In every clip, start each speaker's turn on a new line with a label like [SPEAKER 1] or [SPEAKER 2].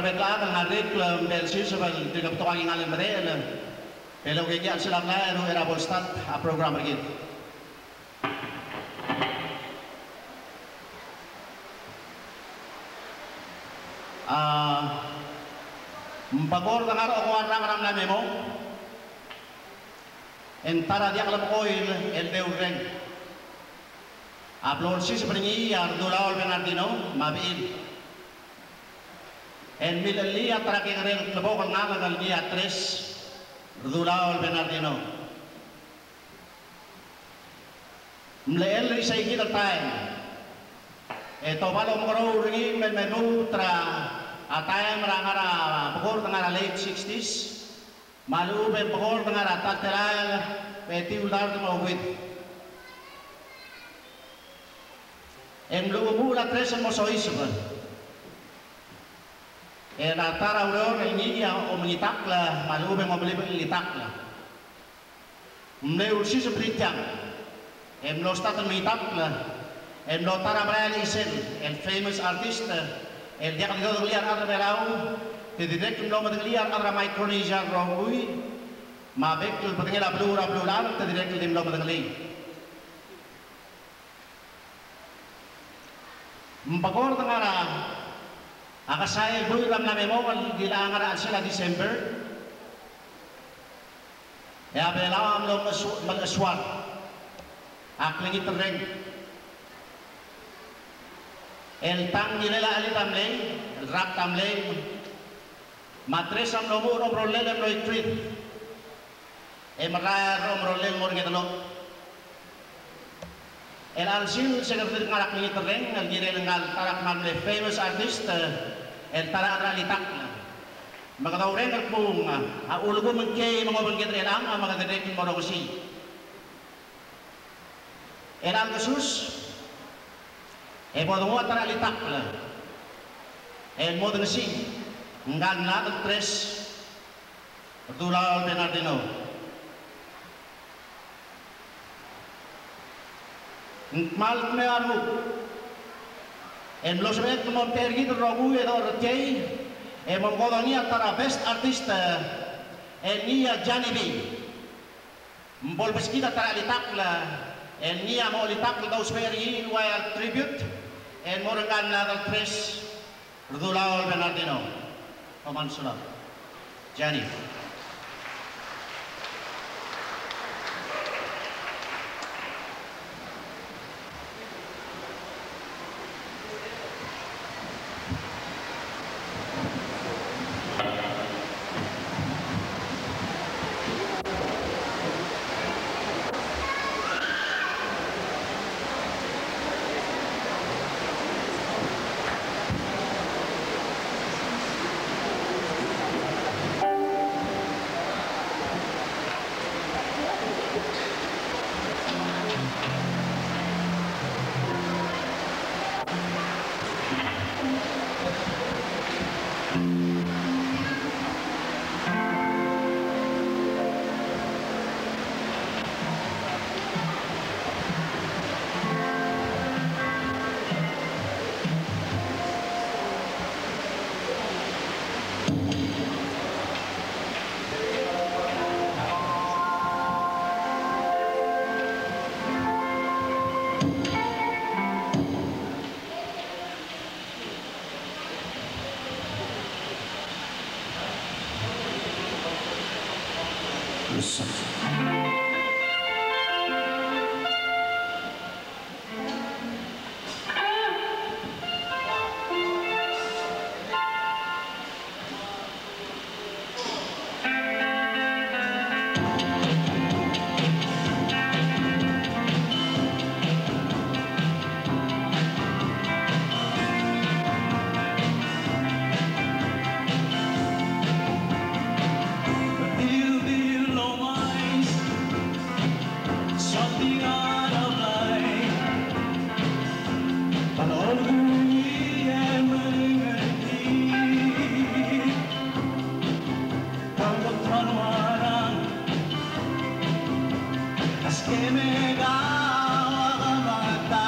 [SPEAKER 1] berkelaar dengan reklam Belsius sebab tiga petuang yang alim mereka. Belau kegiatan silam lain era bolstat program begitu. Bagor dengan orang ram na memo. Entara dia kalau oil el deureng. Upload si sebenarnya Belau Bernardino mabil. En milali atara que rel lebo con nada del día 3 Belau Bernardino. Mleel sa igi del time. Eto balo moro ringi menu tra atay marangara pagor tengara late 60s. Malu ben pagor tengara tateral beti ular de mawit. En lubu la 3 mo sois ba. Era tara uron el niya o mengitakla malu ben mo beli mengitakla. Mleu si sebritan. En lo stat mengitakla. En lo tara brali sen el famous artist el dia kan do liar adra Belau te direct lo mo liar adra Micronesia rogui ma bekul patengela blura blular te direct dim lo mo li mpagor tangara akasay bui ram na memo kal dilangara sila December ya Belau am lo malaswat aklingi tereng el tang nilela ali tamlay el rap tamlay matres am lomo ro problema no itrit e mara ro problema mor ngetlo el alsin secretary ngarak ni tereng el girel ngal tarak mamle famous artist el tarak ralitak magataw ren el pung a ulgo mengke mangobon getre lang mga direct mo ro si el al Jesus podong atara litak la. Mo dengan si ngan na 3 Belau Bernardino. Mal me aru. Los vet mo tergi rogu edor tei mo godoni atara best artist nia Janibi. Mbol beskida atara litak la. Nia mo litak la daus peri royal tribute. En morengan nadal 3 Belau Bernardino Paman Sulap Jani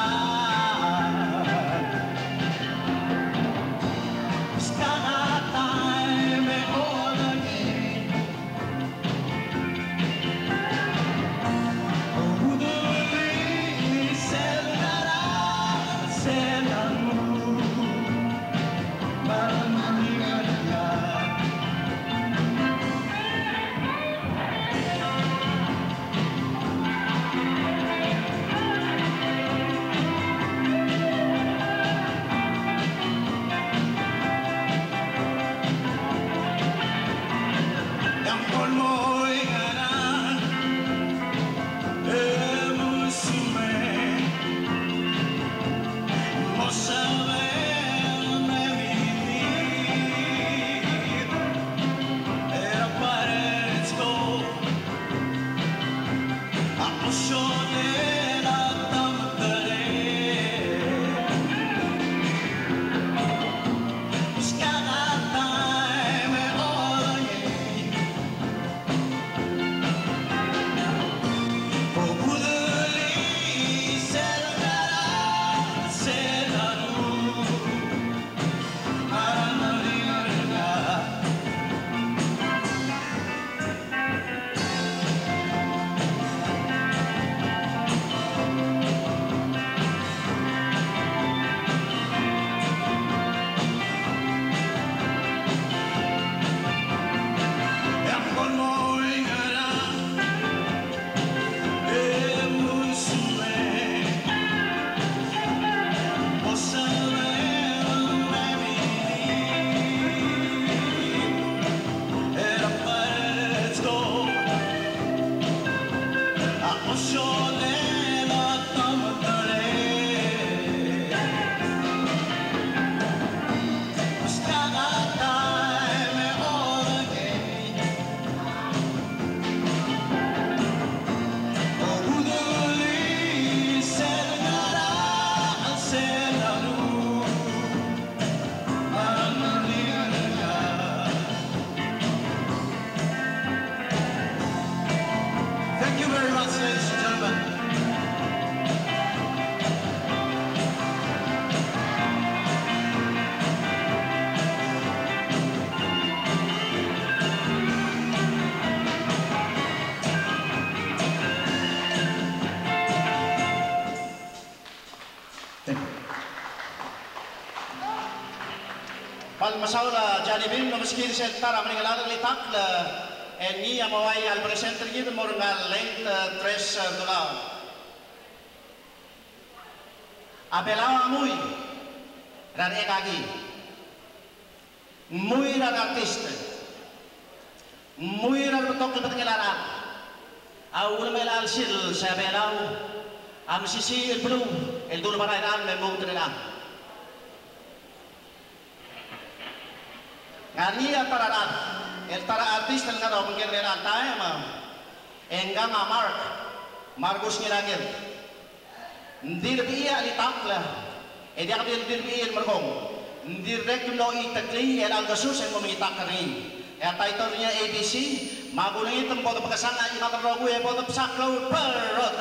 [SPEAKER 1] Esta Palmasaula Janibin no meski sentara meninggal litak le eni amawai al presenter gitu morngal lent tres Belau. Belau amui dan ekagi mui dan artis mui dan betok kepengenalan awal melal sil sa Belau am sisi el Belau el dulu marainan memang terelang ngari antara artis dan karo mungkin relan tayo ma'am enggang Marcos ngilagil hindi nabiya litakla edi ako dirbiin margong direct no itakli el algasus en mumitak kani ya title niya ABC magulang itong bodo pagkasana imatarrogu e bodo psaklaw perot.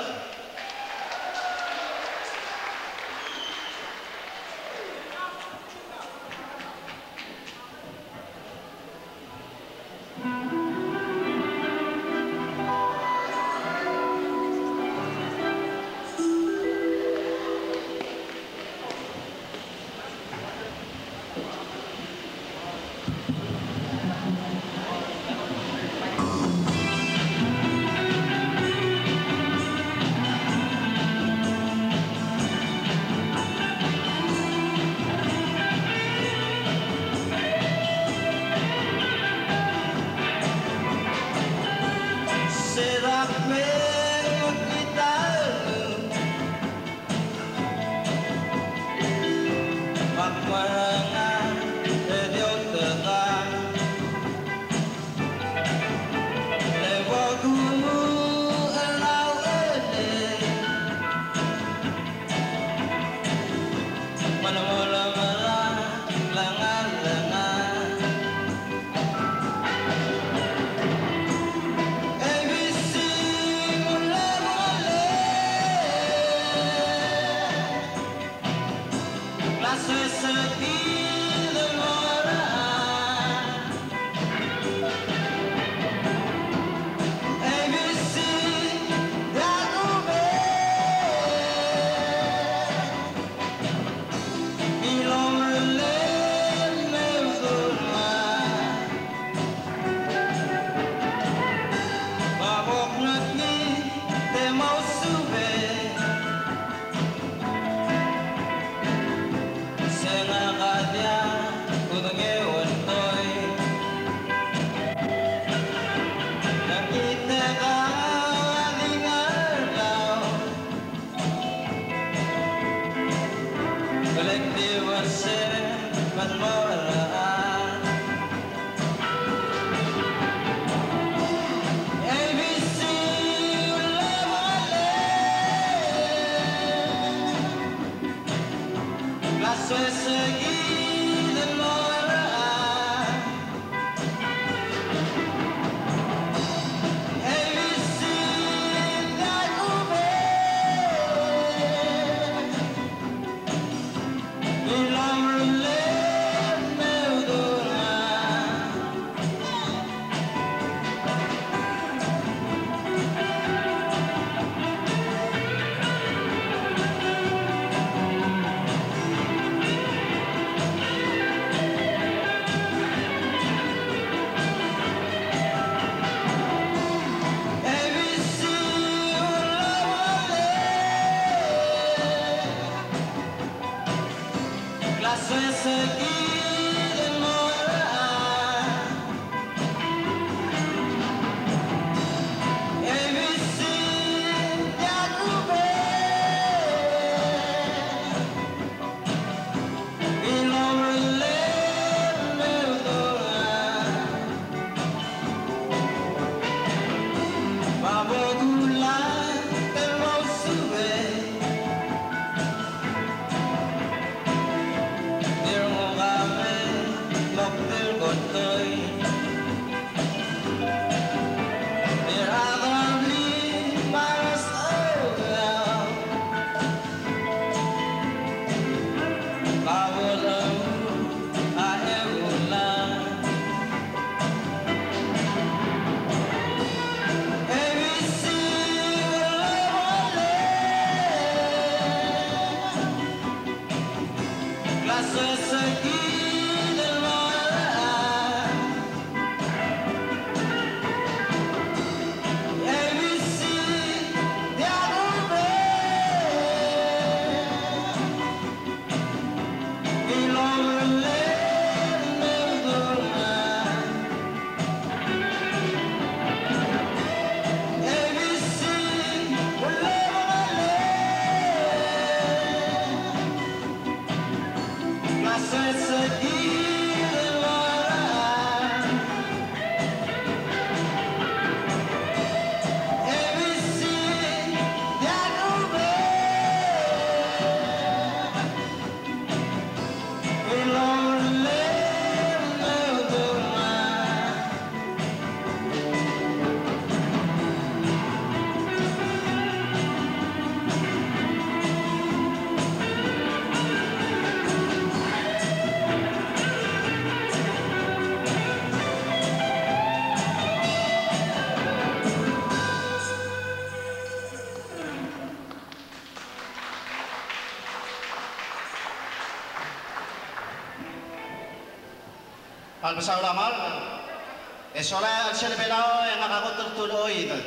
[SPEAKER 1] Palpasaw lamar. Soalnya siya Belau yang aku tertuloy itu.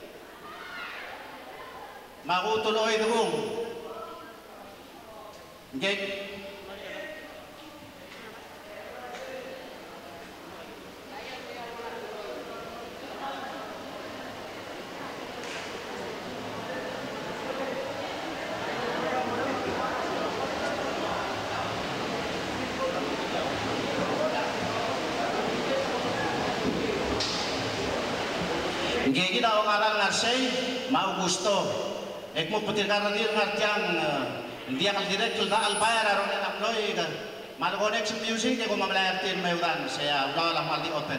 [SPEAKER 1] Makutuloy itu kung. Okay. Gigi daw kalang narsay, mau gusto. Ek mo putir karadir ngartiang hindi akal direkto na albayar aron na aploy ka. Malkonek sa music ko mamlayartin may udan saya udah lang maldi open.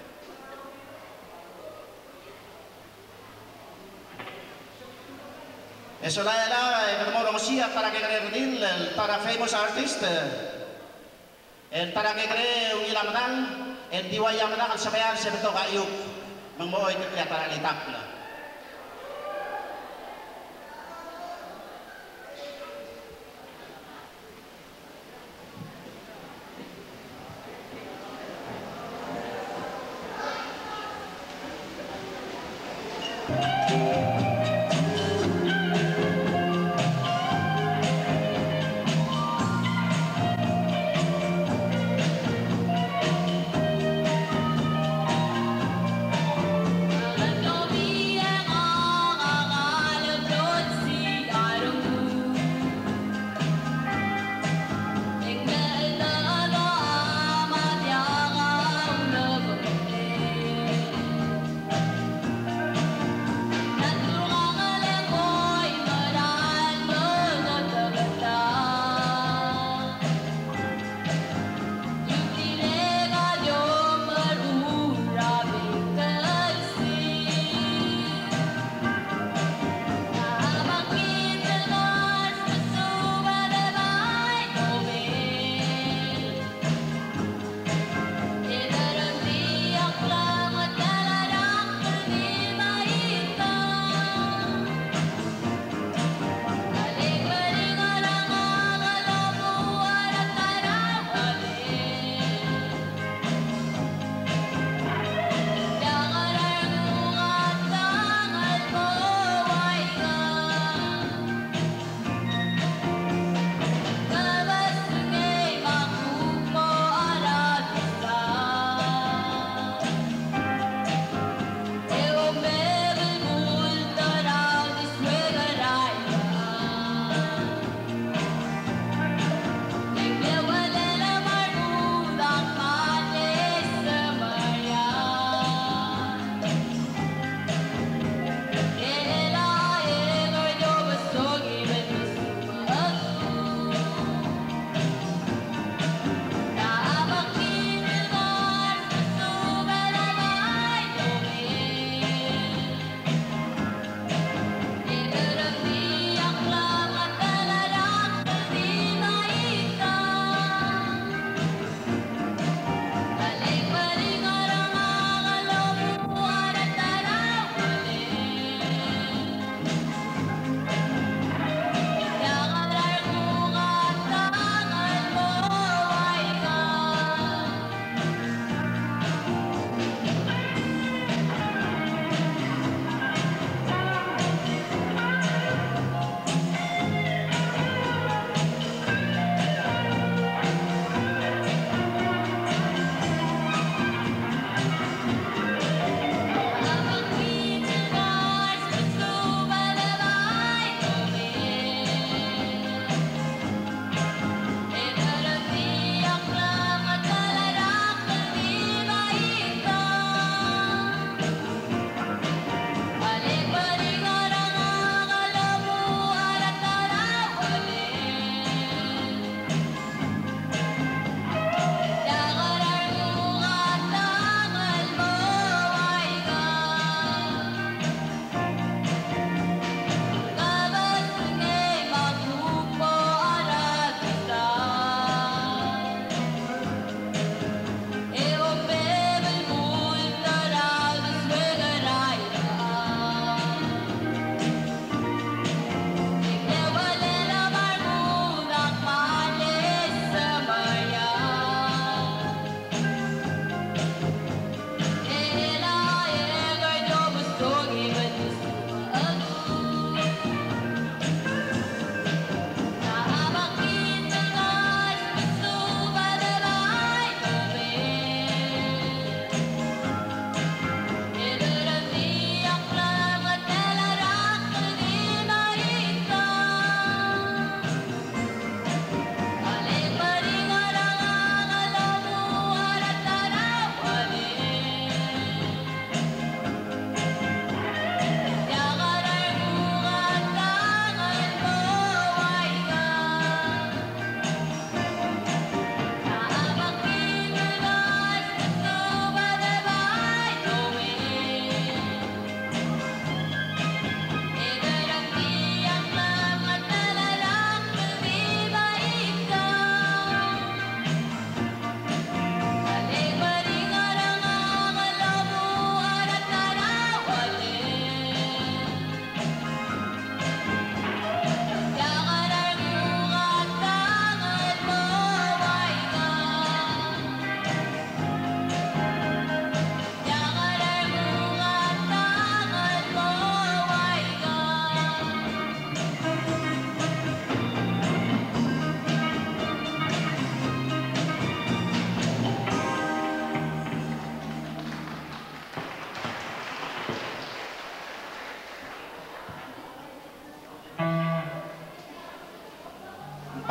[SPEAKER 1] Eso la ketemu orang siap para kekredil, para famous artist. Para kekre ungilamdan, diwayang na sabayan sa beto kayuk. Mengmoy itu kelihatan litak lah.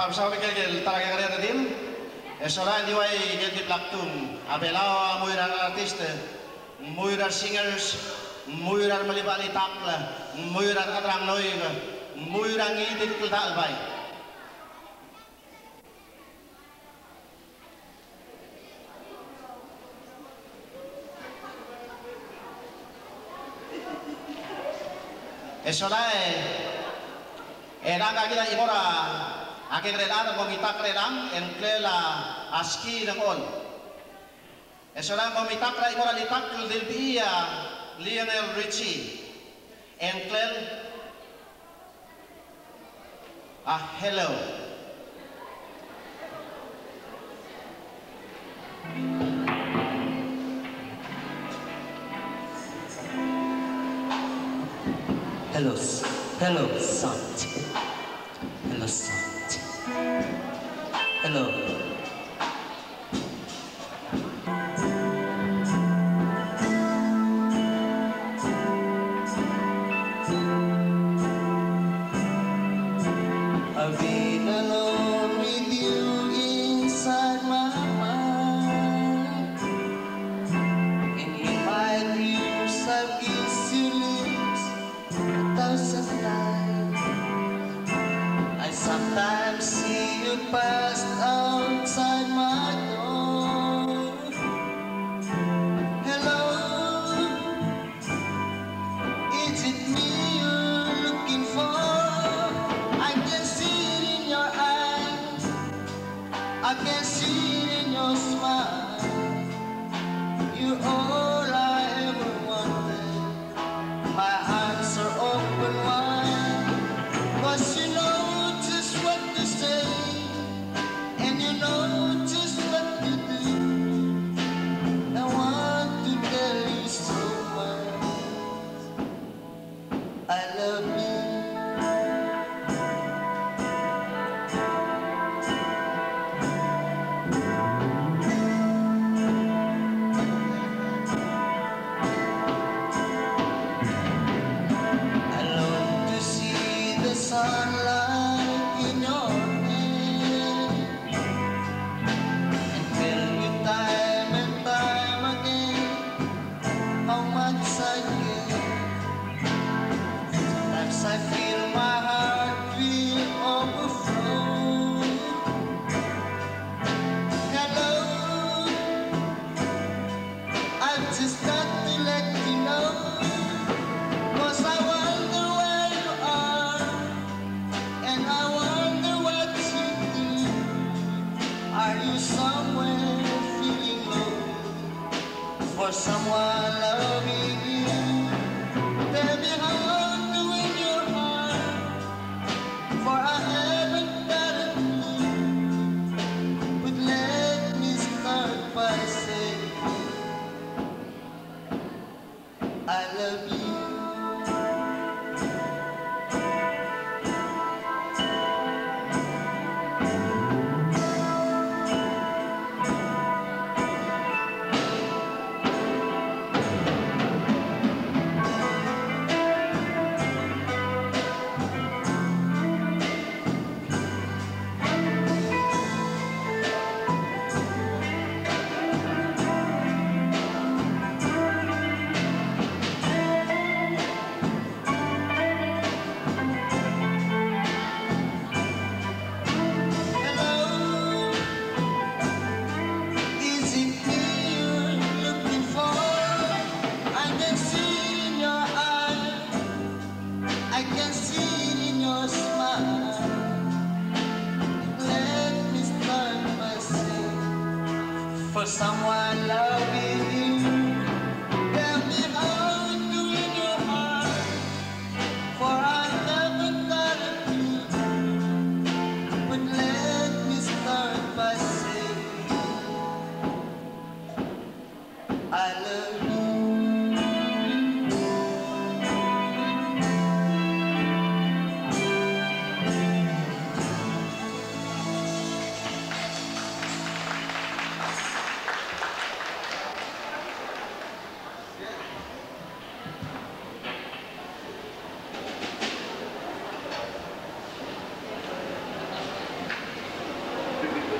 [SPEAKER 1] pamsaw kagel talaga kaya din. Esola di way gel di plaktum. Belau muiran artiste, muiran singers, muiran malibali takla, muiran kadrang noy, muiran ngidit kultal bay. Esola naga kita imora aking relan ang mitak relang enklela aski ng all. Esola mitak ra imora litak del dia Lionel Richie enklel hello.
[SPEAKER 2] Hello, hello, Sant. Hello, Sant. Hello. I've been alone with you inside my mind, and in my dreams I've kissed you lips 1,000 times. I sometimes see you pass outside my door. Hello, is it me you're looking for? I can see it in your eyes, I can see it in your smile. You're all I ever wanted. My arms are open wide, 'cause you know just what to say, and you know just what to do. I want to tell you so much, I love you. Sunlight in your hair, and tell you time and time again how much I care. Sometimes I feel my heart will overflow. Hello, I've just got to let you know, 'cause I wonder where you are, and I wonder what you do. Are you somewhere feeling low for someone loving you? Tell me how to win your heart.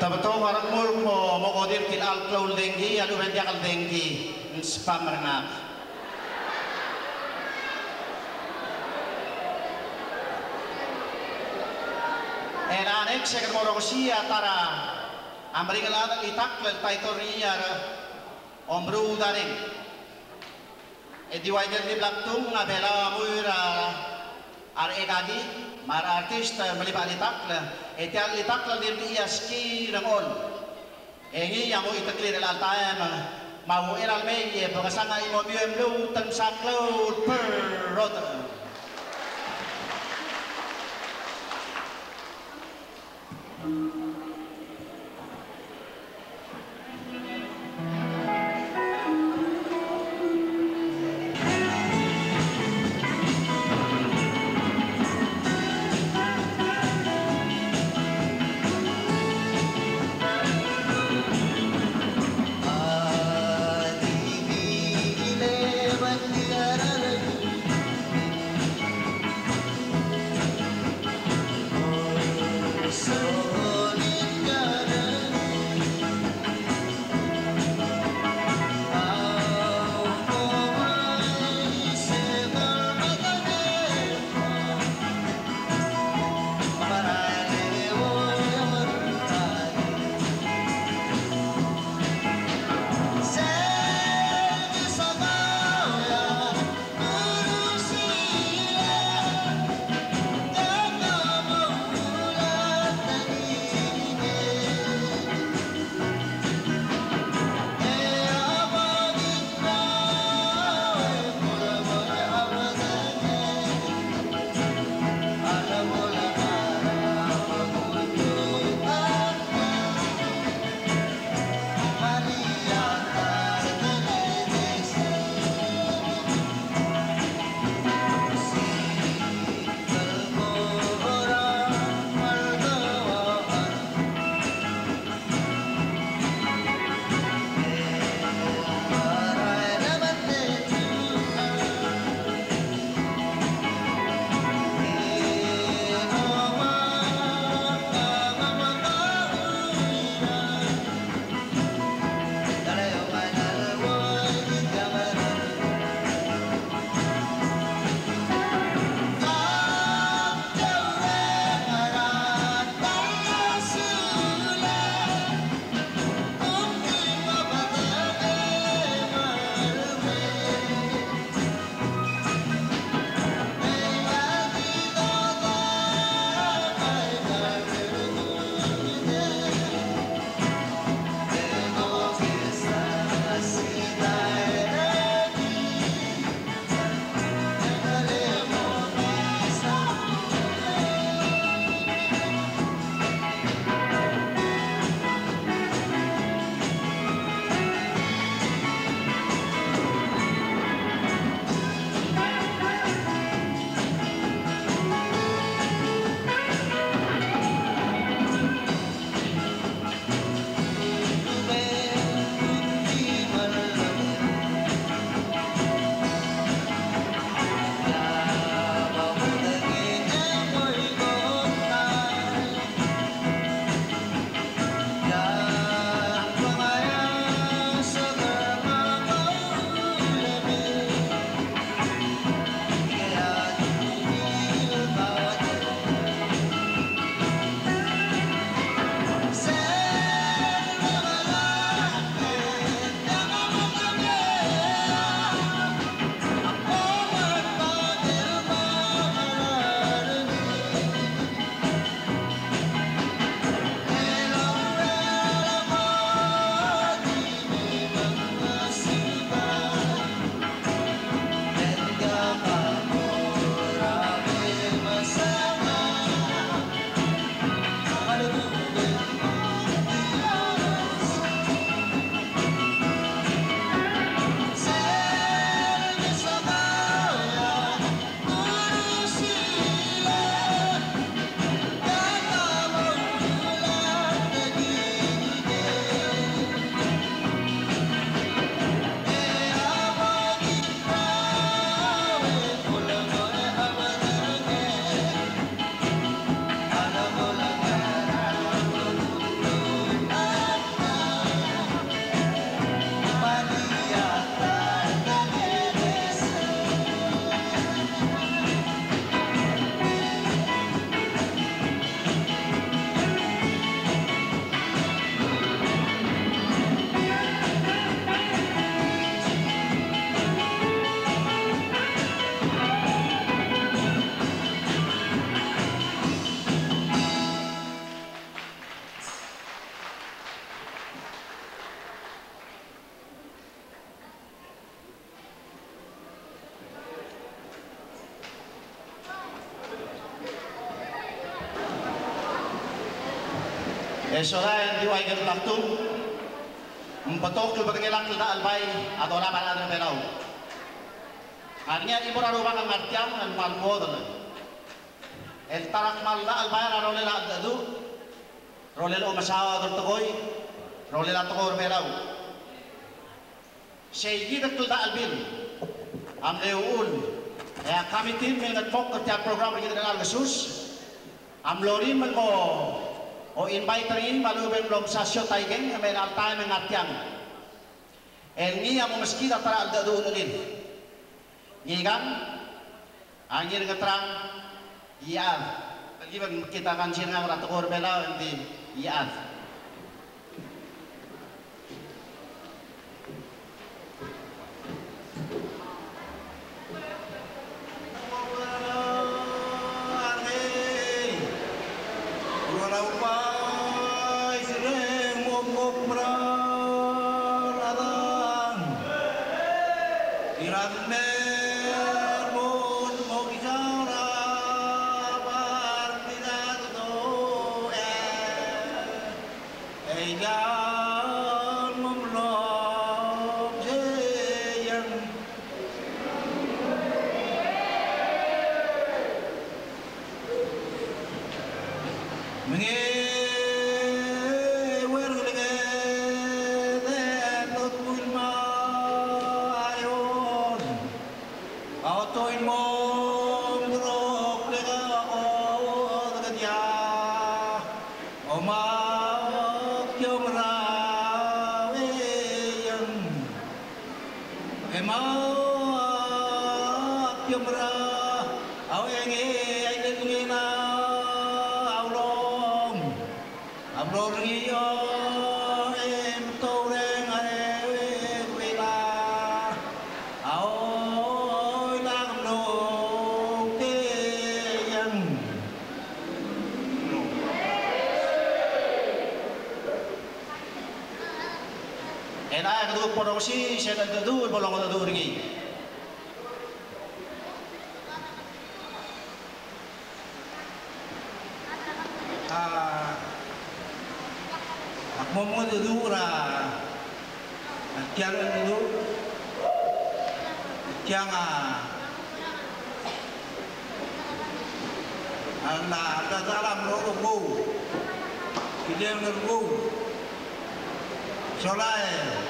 [SPEAKER 1] Tabatong orang mo kodir kil alklaul denggi alu bendia kal denggi spam rengat. Anek saya kan orang sia tara amring ala itak le taitoria ombru daring. Diwajar di belakang ngabela muira ar egadi mar artist melibat itak le etial itak le dia ski rangol. Engi yang mau itaklir al taem mau eral meye pengasanga imo biemlu tan saklo per rota.
[SPEAKER 2] So
[SPEAKER 1] Soalnya di wajar waktu mempetok ke bergelak kita albay atau lapan ada Belau. Artinya ibu rumah kan ngartiang dan malmo tu. El tarak malda albay role la dadu, role la masawa tertukoi, role la tukor Belau. Segi betul tak albin, amleul. Ya kami tim mengat pok kerja program kita dengan Algesus, amlorin mengo. O invite rin maluben belum sasyo taigeng amen altai mengartiang. El ni yang meski datara alda duulin. Ni kan angin keterang iya. Bagi kita kan sirna ora tukor Belau nanti iya. Enak kedua produksi saya dah dulu bolong dah dulu lagi. Aku mau dulu lah. Tiang dulu, tiang Allah ada dalam rohku, kita menunggu. Solai,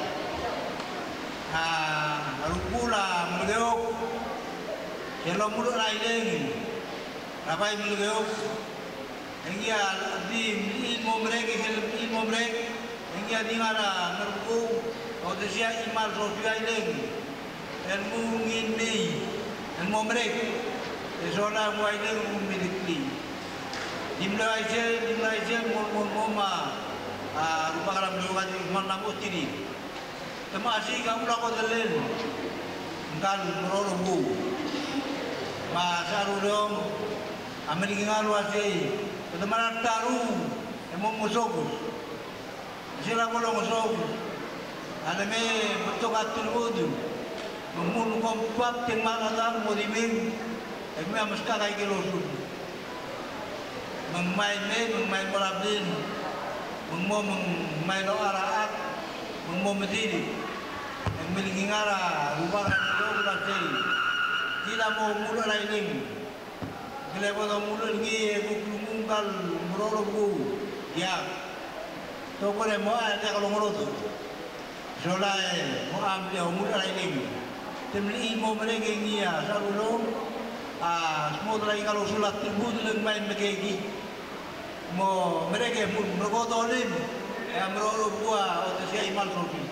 [SPEAKER 1] rupula meleuk, kalau mulut lain, apa yang meleuk? Enggak di ilmu mereka, enggak di mana ngerbu, atau siapa imal sosial ini, ilmu ini, ilmu mereka, seolah mulai ilmu miliki. Di Malaysia, mama. Rupa kalam luar di mana namun tiri, termasuk kamu lakukan dalil, kan merorongku, masa rudong, Amerika luar sih, teman taru, emang musuh, sila bolong musuh, ada me betul atur bodoh, memun kompak teman ada modiming, emang mesti kayak gelosun, memain bola bin. Mengmain araat, mengmediri, memiliki ngara, rumah itu berarti tidak mau mula lain. Bila mau mula lagi, mungkal merorongku, ya. Toko ni mau ada kalau merotong, solai mau ambil mula lain. Temui mau mereka ni ya, sarulong, semua lagi kalau sulat terbut dengan main begini. Mo mereka pun berkotorin, yang merorong buah atau siapa imal sosi.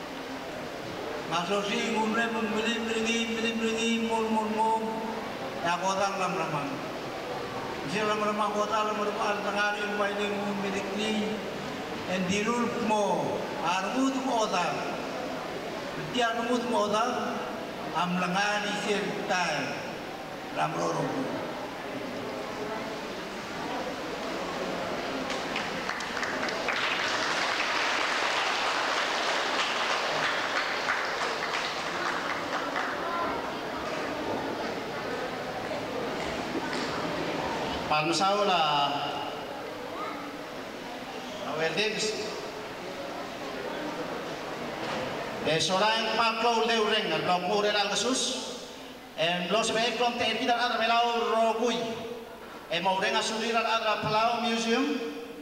[SPEAKER 1] Masosi mulai membeli, mul, ya kota lam. Siapa lam kota lam tengah ini rumah ini memiliki, yang dirul mo, armut kota, tiada armut kota, amlangani sertai, lam merorong. Palmasau lah, Weldings. Sorang Marco Leuring, Rompur and Algasus, and Los Becon Tedida and Belau Rogui, and Morenga Sulir and Adra Belau Museum,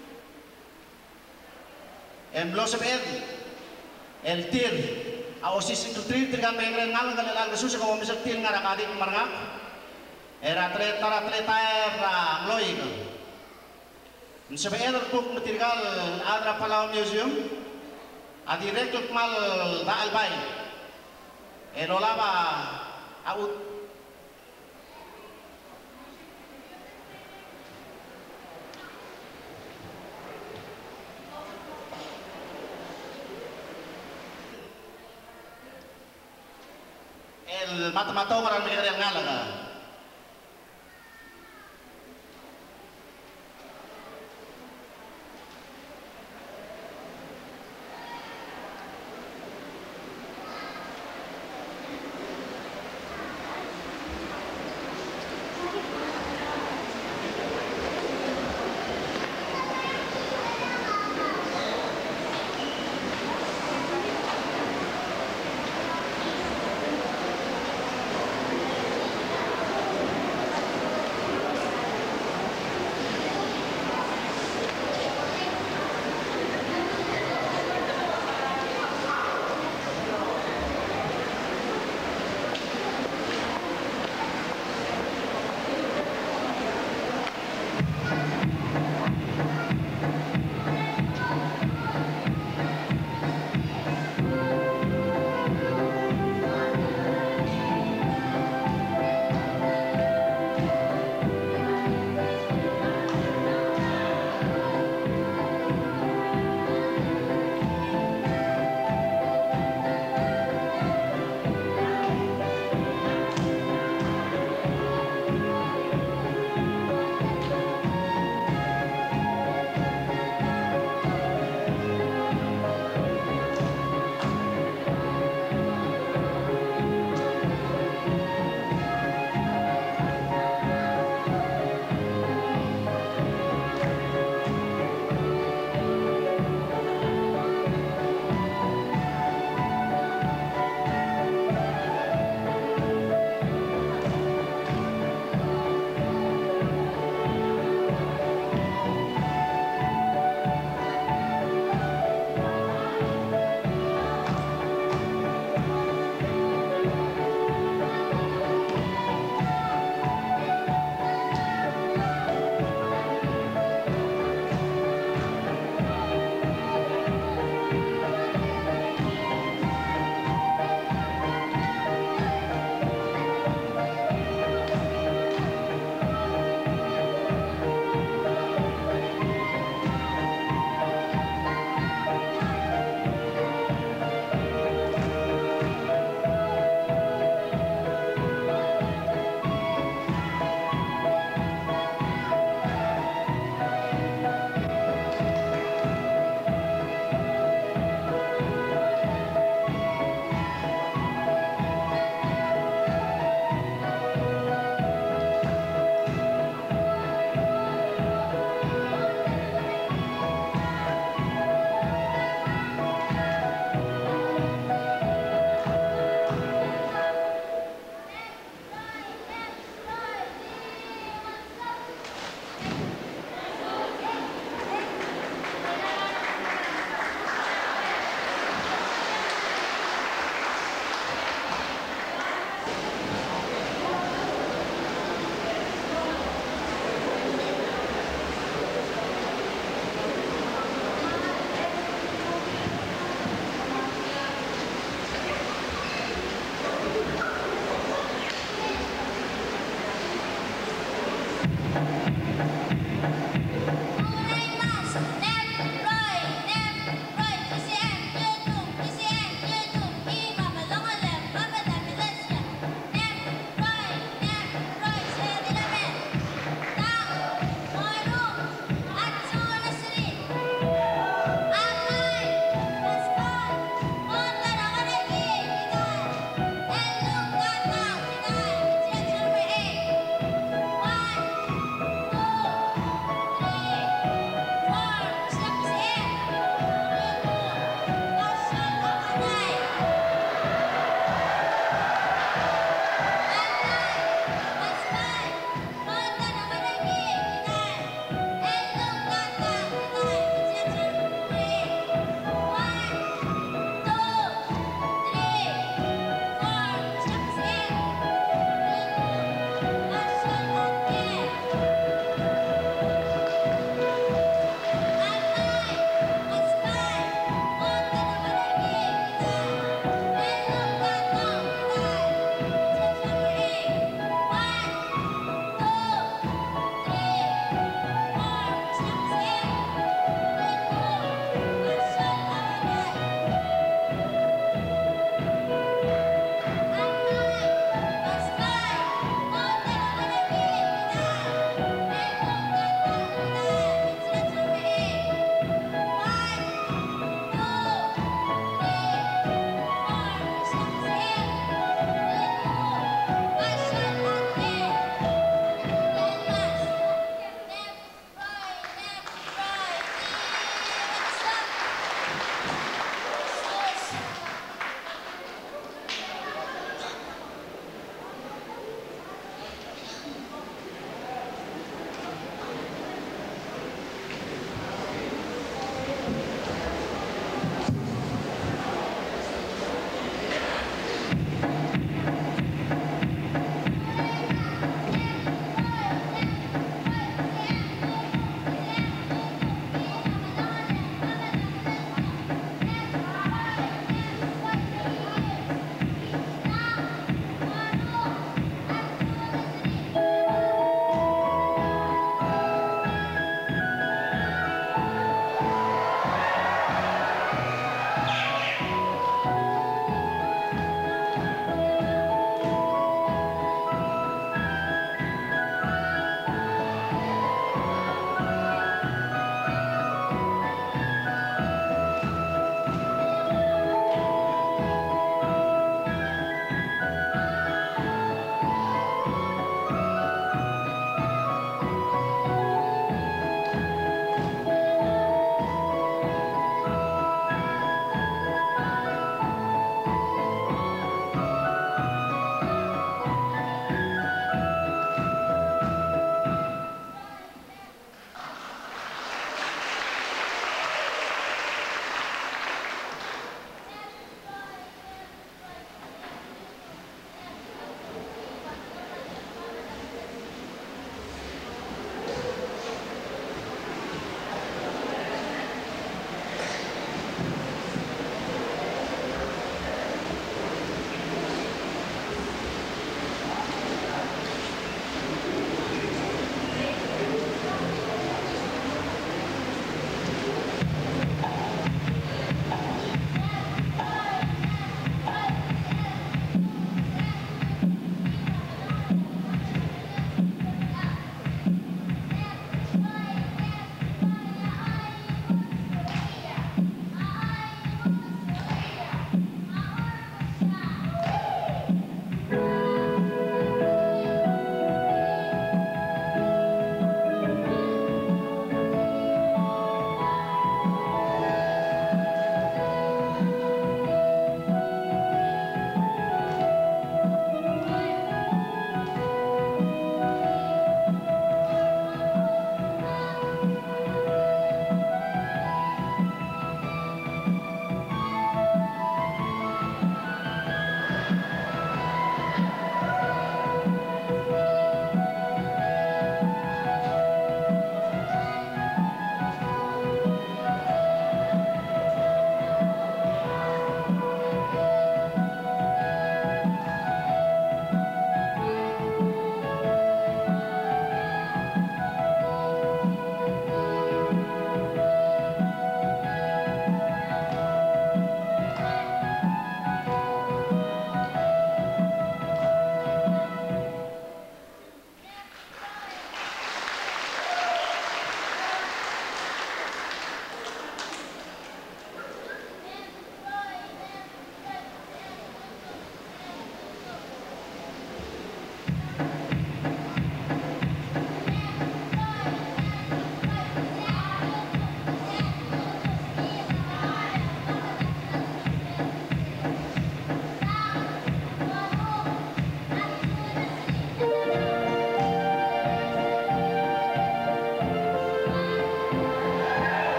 [SPEAKER 1] and Los Bed, and Tir, our sister to treat the Gambang and Algasus, como Mr. Til Narakadi Marga, and Atleta Loig. Sa beeder book materiaal Adra Belau Museum, a direct mal da albay, en olaba out. El mata-mata orang negara yang ngalaga.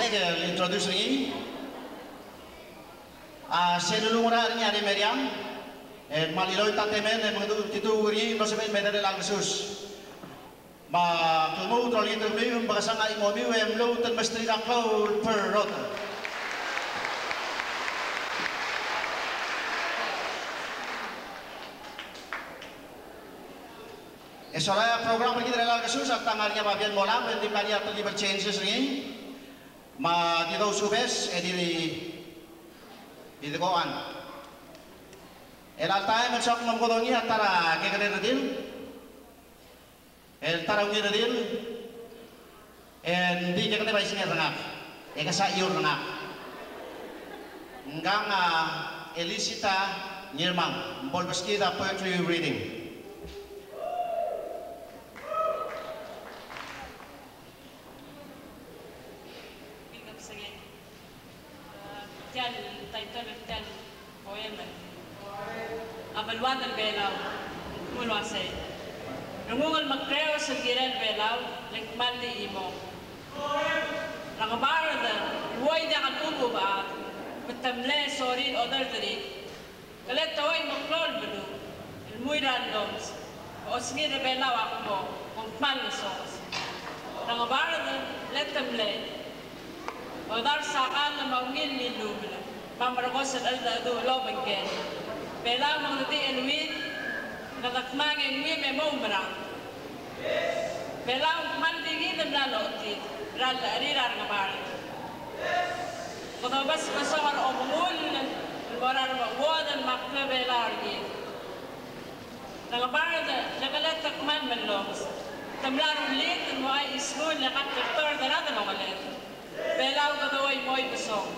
[SPEAKER 1] saya introduce ni. Saya dulu mula ni ada Meriam. Maliloi tatemen mengenai itu ni masih medali langsus. Ma kamu terlalu terlalu bahasa ngai mobil lo ten mesti rakau per rota. Soalnya program kita adalah kasus tangannya bagian bola di mana terlibat changes ni. Ma kita subes di koan. Time masuk mengkodongi antara kekerasan deal. Tarang ni deal. Di kekerasan bayi sini rengap. Ekasa iur rengap. Enggak Elisita Nirmang. Bol beski da poetry reading.
[SPEAKER 3] Title poem. Abalwan del Belau, mula say. Nungungal magkreo sa giran Belau, lengkmal di imo. Nakabara na, huwag na katubo ba? Matamle, sorry, other dari. Kalit taway maklol balo, ilmuy randoms. O sige na Belau ako mo, mangkmal na songs. Nakabara na, let tamle. O dar sakal na maungin ni Lumina. Pamaragos at aldado, lobang gen. Belau mengerti enwin, nakakmang enwin memang berang. Belau mandingin dan laloti, rirar ngabar. Kalau bas masukar omul, orang wadan makna belau lagi. Ngabar nakalat takman melongs. Tamlar ulit dan moai ismul nakat doktor dan ada mengalet. Belau kadawai moai besong.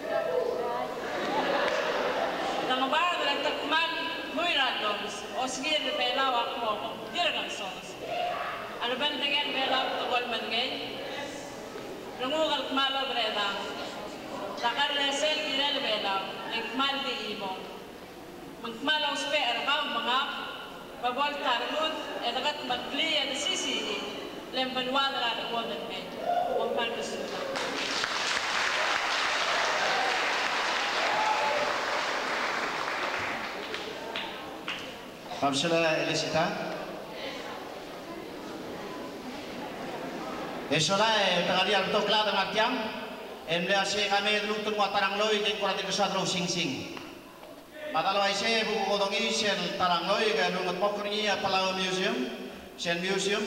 [SPEAKER 3] Nangabar na takman muy randoms o sige na Belau ako mo diragan songs. Ano ba naging Belau tugol man ngayon? Nangugal kumalo breda. Takar resel gila Belau nagmal di imo. Magmalaw spe arakaw mga babol tarmud etakat magli at sisi lembanwa na nagwonan ngayon. Wampal gusto.
[SPEAKER 1] Kamsila Elisita. Esola tangadi alto klada ngatiam. Emle ase kami dulu tunggu tarang loi ke kurang tiga sadro sing sing. Matalo ase buku kodongi sel tarang loi ke lungat pokri Belau museum. Sel museum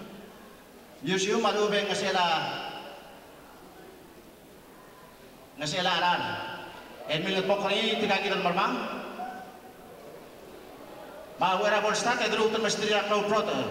[SPEAKER 1] malu beng ngasela aran. Emle pokri tiga kita mermang. Bahwa era bolstak itu rutin mesti dilakukan protes.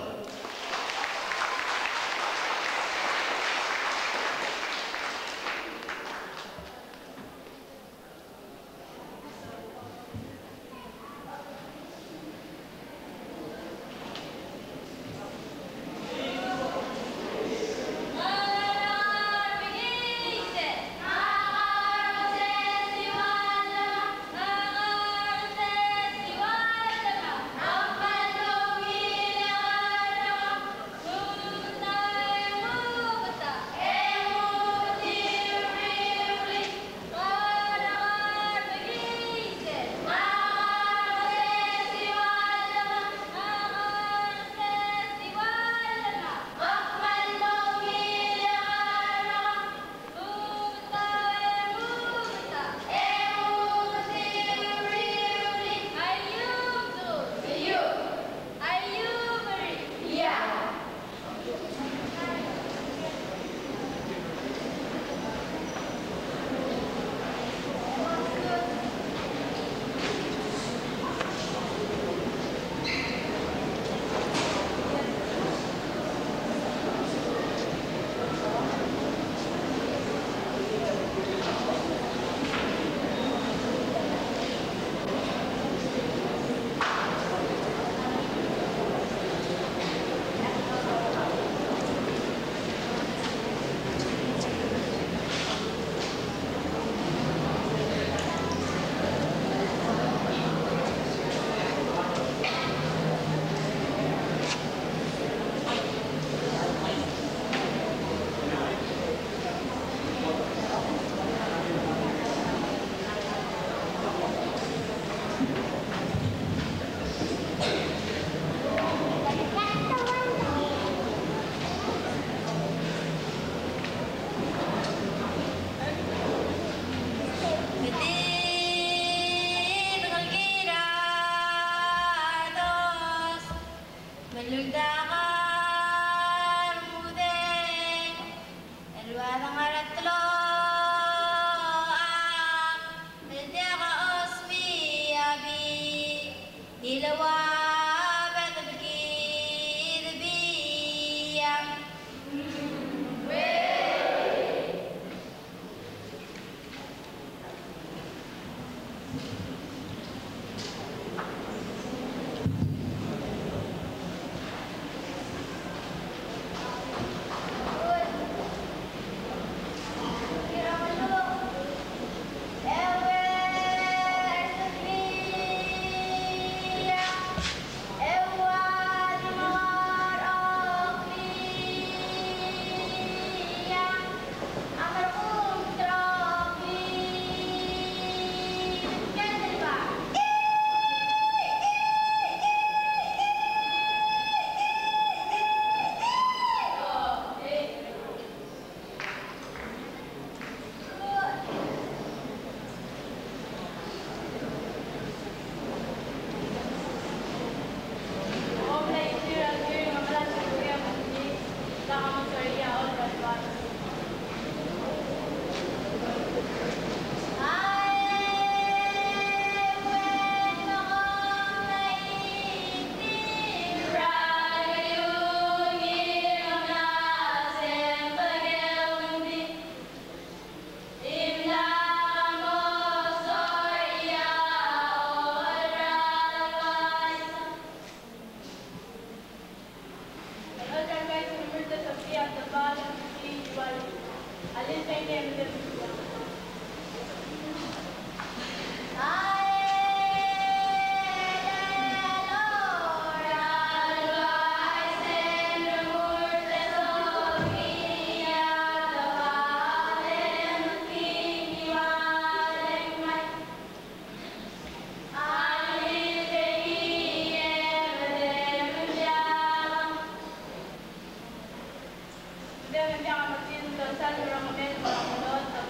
[SPEAKER 4] Deben ya a Martín, Gonzalo, Ramón, Ramón,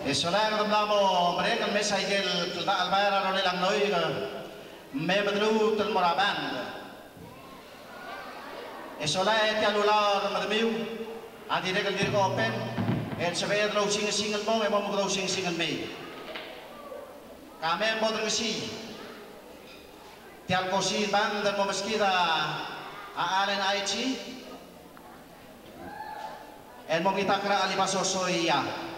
[SPEAKER 1] Isola ng mo mereka mesay gel kelda albara ro nilang noy me madru tel moraband. Isola et yalular madmiu adi regal dir ko open el saber ro single mo e mo ro single me. Kami mo dresi. Tial ko si band mo meskida aalen aichi. El mo kita kra alimaso soya.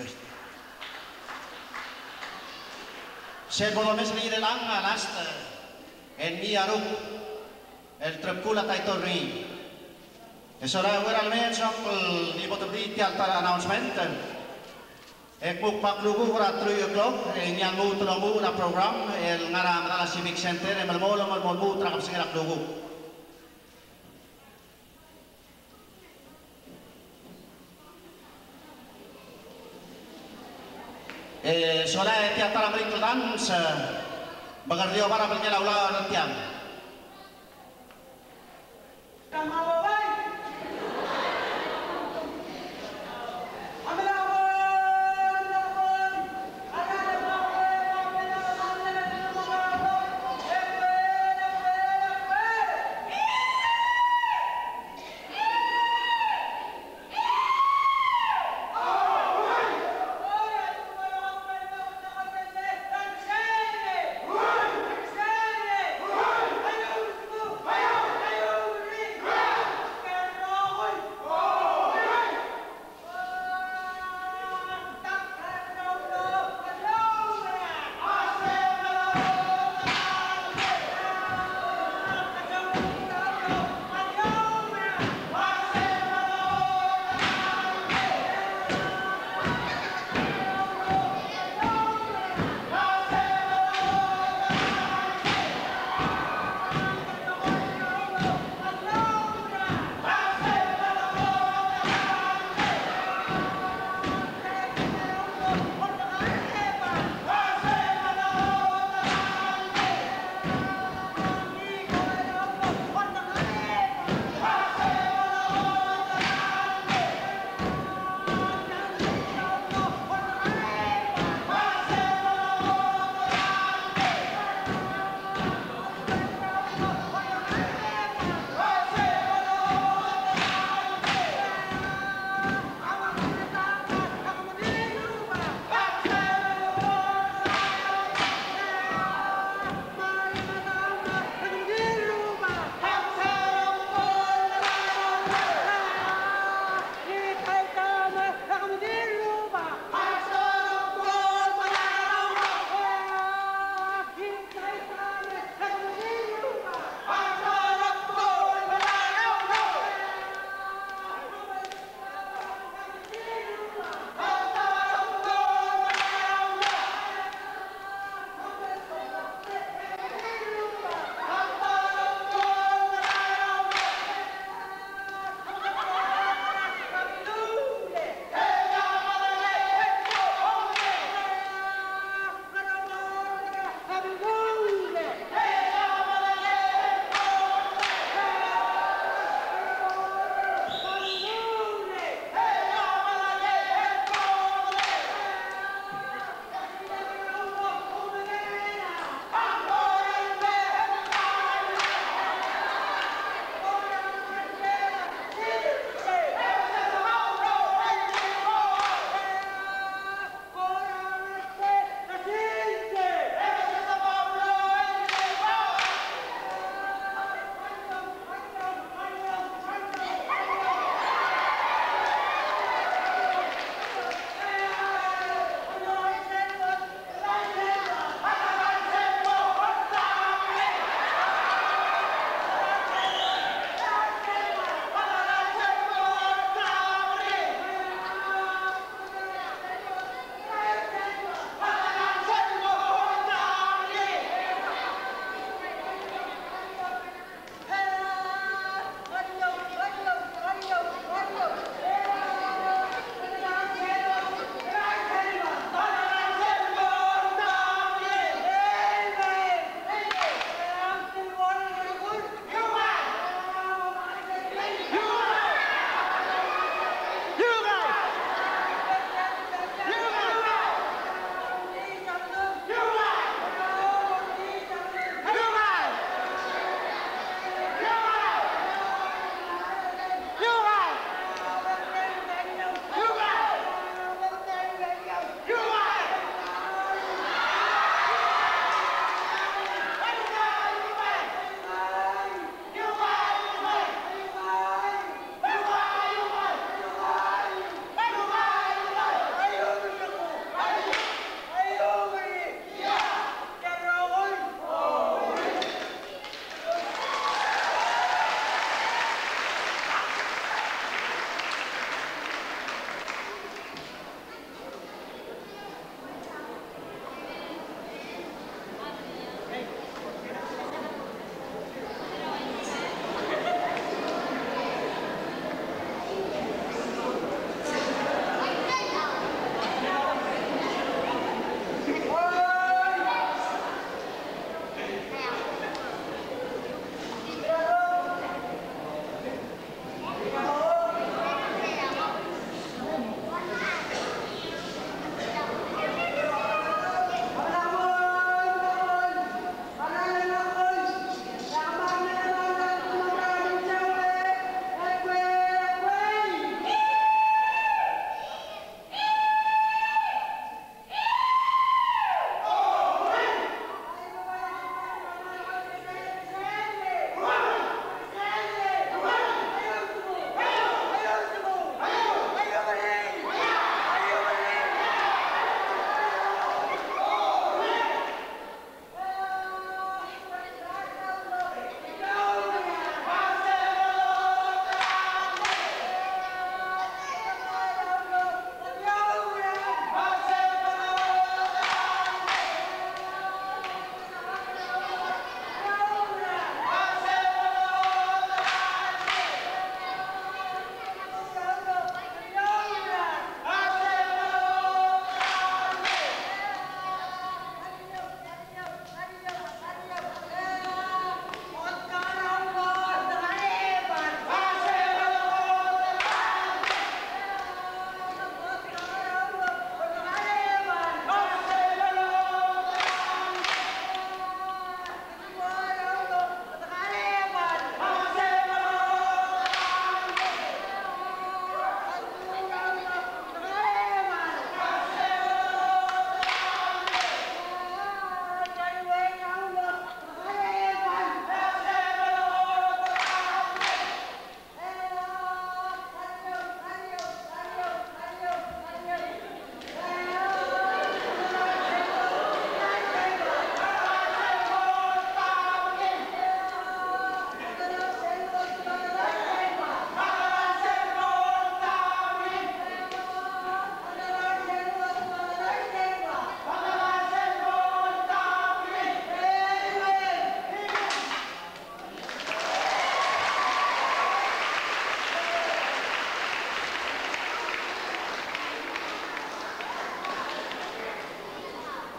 [SPEAKER 1] Se Colomes viene l'anga l'asta e mia rup el trepcula tai torni. E sarà ora almeno di poter alta announcement. E mukpak lugu ora 3 o'clock e nyan mu tulungu na program el ngaram na civic center e malmolo malmolo tra kapsira lugu. Soalnya teater Amerika Dance bekerja para penyelau ular tiang.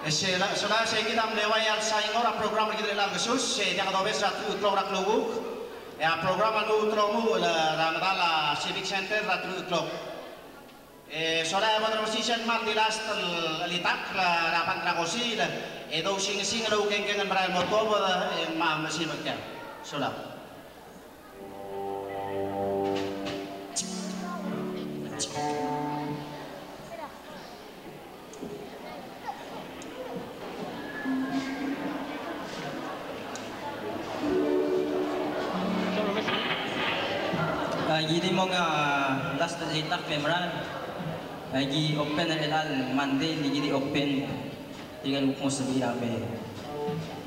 [SPEAKER 1] Saudara saya kita melewati saingora program kita dalam khusus dia kata besar tu keluar keluar ya program itu terlalu dalam civic center ratu keluar saudara pada posisi man di last litak rapat rakosi itu sing ada kengkengan beral motor masih macam saudara.
[SPEAKER 4] Gini mo nga last litak pemeran lagi open na elal Monday gini open tinggal mo sa binabe